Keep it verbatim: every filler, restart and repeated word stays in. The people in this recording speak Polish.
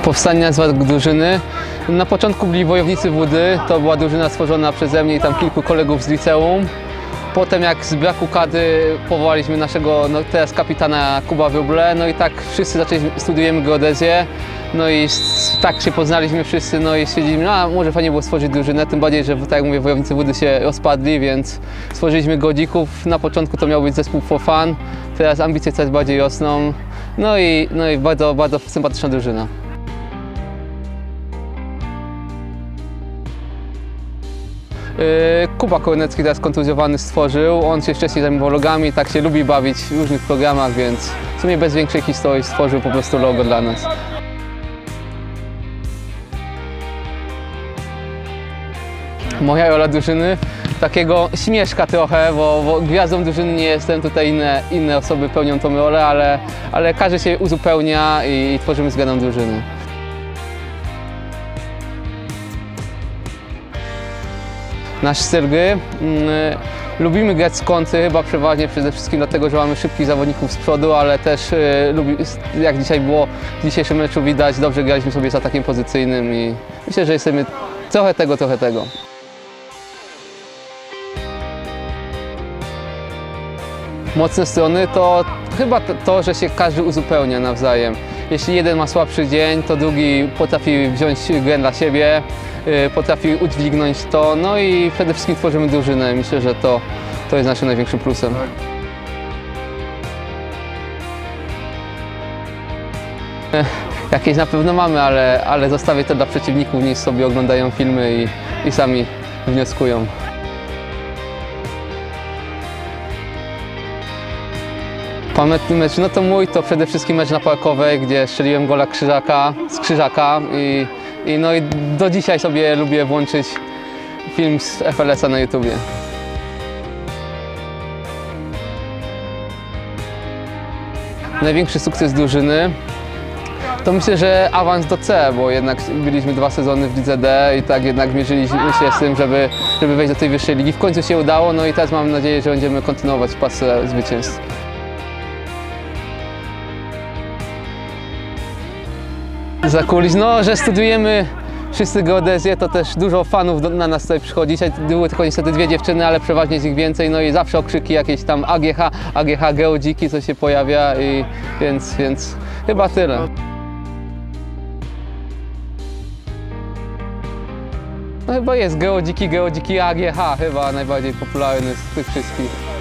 Powstanie nazwa drużyny. Na początku byli Wojownicy Wody, to była drużyna stworzona przeze mnie i tam kilku kolegów z liceum. Potem jak z braku kadry powołaliśmy naszego no, teraz kapitana Kuba Wróble, no i tak wszyscy zaczęliśmy, studiujemy geodezję, no i tak się poznaliśmy wszyscy, no i stwierdziliśmy, no może fajnie było stworzyć drużynę, tym bardziej, że tak jak mówię, Wojownicy Wody się rozpadli, więc stworzyliśmy Geodzików. Na początku to miał być zespół for fun, teraz ambicje coraz bardziej rosną, no i, no i bardzo, bardzo sympatyczna drużyna. Kuba Kornecki teraz kontuzjowany stworzył, on się wcześniej zajmował logami, tak się lubi bawić w różnych programach, więc w sumie bez większej historii stworzył po prostu logo dla nas. Moja rola drużyny takiego śmieszka trochę, bo, bo gwiazdą drużyny nie jestem, tutaj inne, inne osoby pełnią tą rolę, ale, ale każdy się uzupełnia i, i tworzymy zgraną drużyny. Nasz styl gry. Lubimy grać z kontry, chyba przeważnie przede wszystkim dlatego, że mamy szybkich zawodników z przodu, ale też lubi, jak dzisiaj było w dzisiejszym meczu widać, dobrze graliśmy sobie z atakiem pozycyjnym i myślę, że jesteśmy trochę tego, trochę tego. Mocne strony to chyba to, że się każdy uzupełnia nawzajem. Jeśli jeden ma słabszy dzień, to drugi potrafi wziąć grę dla siebie, potrafi udźwignąć to, no i przede wszystkim tworzymy drużynę. Myślę, że to, to jest naszym największym plusem. Jakieś na pewno mamy, ale, ale zostawię to dla przeciwników, niech sobie oglądają filmy i, i sami wnioskują. Pamiętny mecz, no to mój to przede wszystkim mecz na Parkowej, gdzie strzeliłem gola Krzyżaka, z Krzyżaka i, i, no i do dzisiaj sobie lubię włączyć film z F L S a na YouTubie. Największy sukces drużyny to myślę, że awans do C, bo jednak byliśmy dwa sezony w Lidze D i tak jednak mierzyliśmy się z tym, żeby, żeby wejść do tej wyższej ligi. W końcu się udało, no i teraz mam nadzieję, że będziemy kontynuować pasę zwycięstw. Za kulis, no, że studiujemy wszyscy geodezję, to też dużo fanów do, na nas tutaj przychodzi. Dzisiaj były tylko niestety dwie dziewczyny, ale przeważnie jest ich więcej, no i zawsze okrzyki jakieś tam A G H, A G H, geodziki, co się pojawia, i więc, więc chyba tyle. No chyba jest geodziki, geodziki A G H, chyba najbardziej popularny z tych wszystkich.